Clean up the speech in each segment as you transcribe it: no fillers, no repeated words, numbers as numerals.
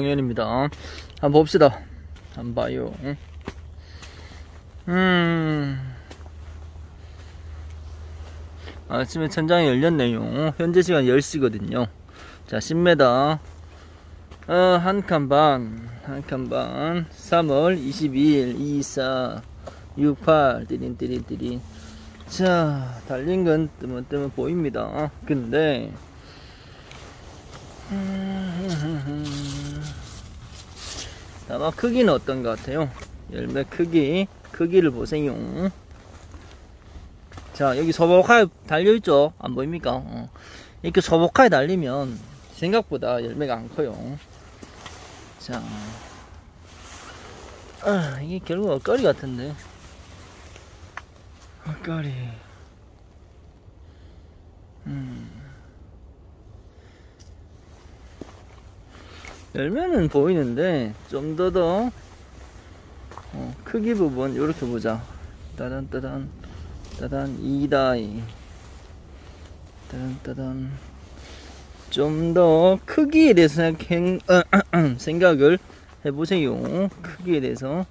정현입니다. 한번 봅시다. 한번 봐요. 아침에 천장이 열렸네요. 현재 시간 10시거든요. 자, 10m. 한 칸 반. 3월 22일 24 68 띠린. 자, 달린 건 뜨문 보입니다. 근데 아마 크기는 어떤 것 같아요? 열매 크기를 보세요. 자, 여기 소복하게 달려있죠? 안 보입니까? 이렇게 소복하게 달리면 생각보다 열매가 안 커요. 자, 이게 결국 엇가리 같은데. 엇가리. 열매는 보이는데 좀 더 크기 부분 이렇게 보자. 따단 2다이 따단 좀 더 크기에 대해서 생각을 해보세요. 크기에 대해서.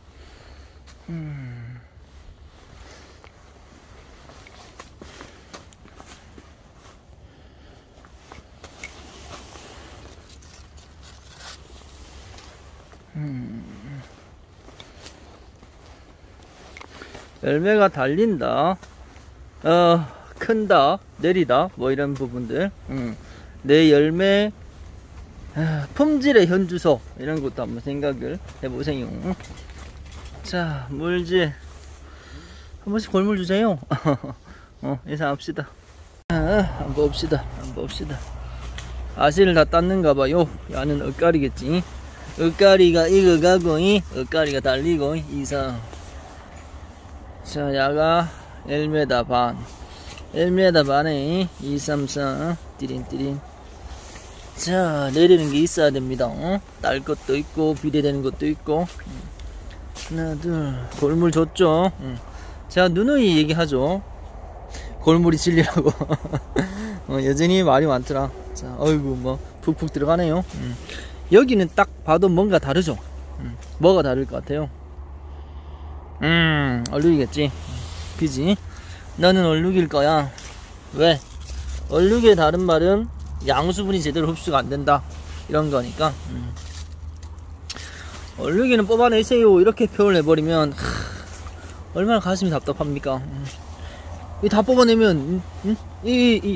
열매가 달린다, 큰다, 내리다, 뭐 이런 부분들. 내 열매 품질의 현주소 이런 것도 한번 생각을 해보세요. 자, 물질 한 번씩 골물 주세요. 예상합시다. 한번 봅시다. 아씨를 다 땄는가 봐요. 야는 엇가리겠지. 엇가리가 익어가고 엇가리가 달리고 이상. 자, 야가 1m 반. 1m 반에 2, 3, 4 띠린. 자, 내리는 게 있어야 됩니다. 딸 것도 있고 비례되는 것도 있고. 하나 둘. 골물 줬죠. 제가 누누이 얘기하죠. 골물이 진리라고. 여전히 말이 많더라. 자, 어이구 뭐 푹푹 들어가네요. 여기는 딱 봐도 뭔가 다르죠. 뭐가 다를 것 같아요? 얼룩이겠지. 그지? 너는 얼룩일 거야. 왜? 얼룩의 다른 말은 양수분이 제대로 흡수가 안 된다, 이런 거니까. 얼룩이는 뽑아내세요 이렇게 표현을 해버리면 얼마나 가슴이 답답합니까? 이 다 뽑아내면 이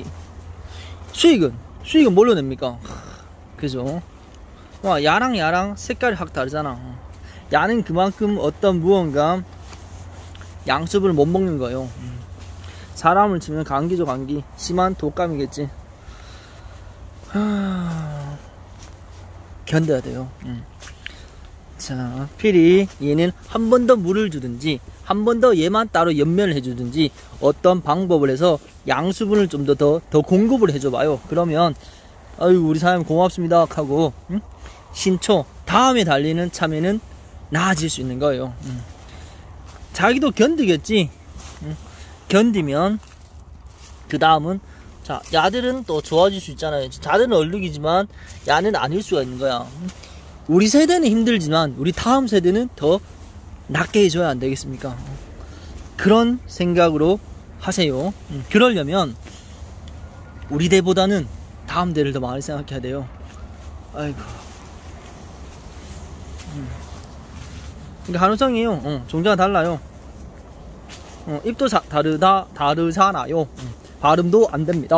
수익은 뭘로 냅니까? 그죠? 와, 야랑 색깔이 확 다르잖아. 야는 그만큼 어떤 무언가 양수분을 못 먹는 거예요. 사람을 치면 감기죠. 감기. 심한 독감이겠지. 견뎌야 돼요. 자, 필히 얘는 한 번 더 물을 주든지 한 번 더 얘만 따로 연면을 해주든지 어떤 방법을 해서 양수분을 좀 더 공급을 해줘봐요. 그러면 아이고 우리 사장님 고맙습니다 하고 신초 다음에 달리는 참외는 나아질 수 있는 거예요. 자기도 견디겠지. 견디면 그 다음은, 자, 야들은 또 좋아질 수 있잖아요. 자들은 얼룩이지만 야는 아닐 수가 있는 거야. 우리 세대는 힘들지만 우리 다음 세대는 더 낫게 해줘야 안 되겠습니까? 그런 생각으로 하세요. 그러려면 우리 대보다는 다음 대를 더 많이 생각해야 돼요. 아이고. 이게 가능성이에요. 종자가 달라요. 입도 다르잖아요. 발음도 안 됩니다.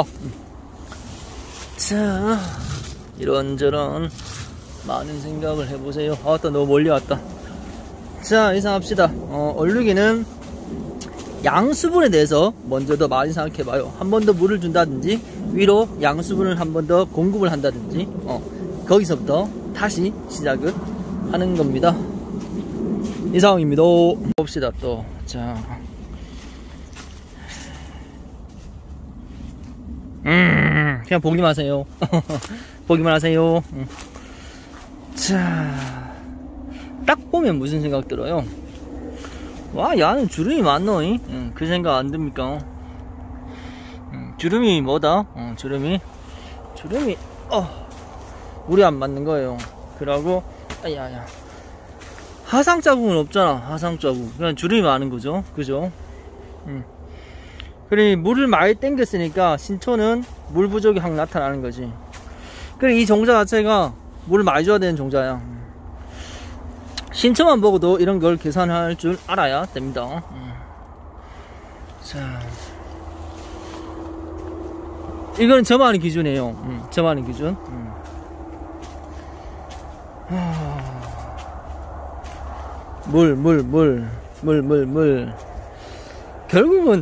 자, 이런저런 많은 생각을 해보세요. 아따, 너무 멀리 왔다. 자, 예상합시다. 얼룩이는 양수분에 대해서 먼저 더 많이 생각해봐요. 한 번 더 물을 준다든지 위로 양수분을 한 번 더 공급을 한다든지 거기서부터 다시 시작을 하는 겁니다. 이상입니다. 봅시다 또. 자, 그냥 보기만 하세요. 보기만 하세요. 자, 딱 보면 무슨 생각 들어요? 와, 야는 주름이 많노. 그 생각 안 듭니까? 주름이 뭐다? 주름이 우리 안 맞는 거예요. 그러고 아야야 하상 자국은 없잖아. 하상 자국 그냥 주름이 많은 거죠. 그죠? 그래 물을 많이 땡겼으니까 신초는 물 부족이 확 나타나는 거지. 그래 이 종자 자체가 물을 많이 줘야 되는 종자야. 신초만 보고도 이런 걸 계산할 줄 알아야 됩니다. 자, 이건 저만의 기준이에요. 저만의 기준. 물. 결국은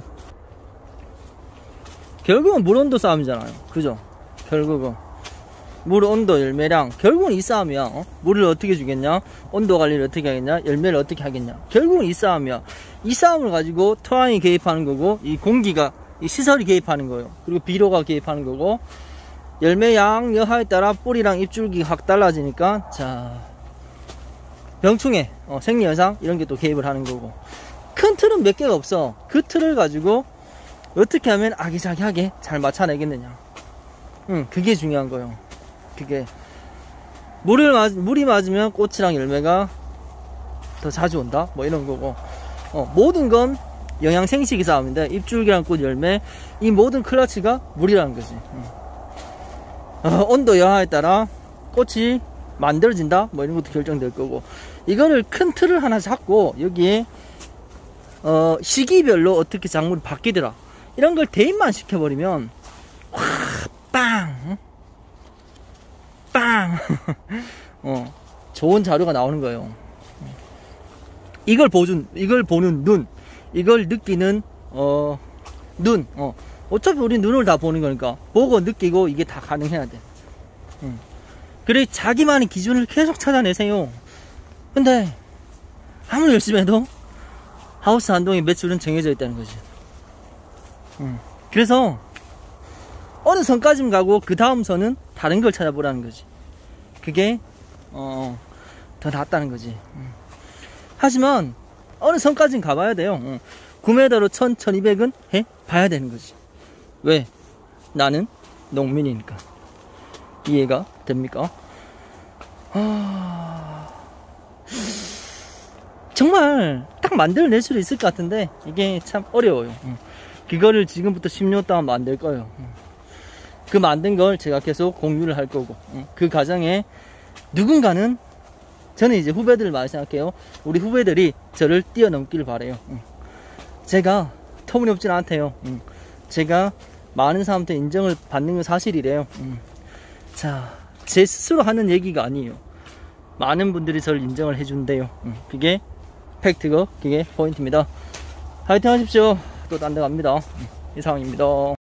물 온도 싸움이잖아요. 그죠? 결국은 물 온도, 열매량. 결국은 이 싸움이야. 물을 어떻게 주겠냐? 온도 관리를 어떻게 하겠냐? 열매를 어떻게 하겠냐? 결국은 이 싸움이야. 이 싸움을 가지고 토양이 개입하는 거고, 이 공기가, 이 시설이 개입하는 거예요. 그리고 비료가 개입하는 거고, 열매양, 여하에 따라 뿌리랑 잎줄기가 확 달라지니까, 자, 병충해, 생리현상, 이런 게 또 개입을 하는 거고. 큰 틀은 몇 개가 없어. 그 틀을 가지고 어떻게 하면 아기자기하게 잘 맞춰내겠느냐. 그게 중요한 거예요. 그게 물이 맞으면 꽃이랑 열매가 더 자주 온다 뭐 이런 거고, 모든 건 영양 생식이 싸움인데 잎줄기랑 꽃 열매 이 모든 클러치가 물이라는 거지. 온도 여하에 따라 꽃이 만들어진다 뭐 이런 것도 결정될 거고, 이거를 큰 틀을 하나 잡고 여기에 시기별로 어떻게 작물이 바뀌더라 이런 걸 대입만 시켜버리면 빵 좋은 자료가 나오는 거예요. 이걸 보는 눈, 이걸 느끼는 눈. 어차피 우리 눈을 다 보는 거니까 보고 느끼고 이게 다 가능해야 돼. 그래 자기만의 기준을 계속 찾아내세요. 근데 아무리 열심히 해도 하우스 한동의 매출은 정해져 있다는 거지. 그래서 어느 선까지는 가고 그 다음 선은 다른 걸 찾아보라는 거지. 그게 더 낫다는 거지. 하지만 어느 선까지는 가봐야 돼요. 9m로 1000, 1200은 해 봐야 되는 거지. 왜? 나는 농민이니까. 이해가 됩니까? 정말 딱 만들어낼 수도 있을 것 같은데 이게 참 어려워요. 그거를 지금부터 10년 동안 만들 거예요. 그 만든 걸 제가 계속 공유를 할 거고, 그 과정에 누군가는, 저는 이제 후배들을 많이 생각해요. 우리 후배들이 저를 뛰어넘기를 바래요. 제가 터무니없진 않대요. 제가 많은 사람한테 인정을 받는 건 사실이래요. 자, 제 스스로 하는 얘기가 아니에요. 많은 분들이 저를 인정을 해준대요. 그게 팩트고 그게 포인트입니다. 화이팅 하십시오. 또 딴 데 갑니다. 이상입니다.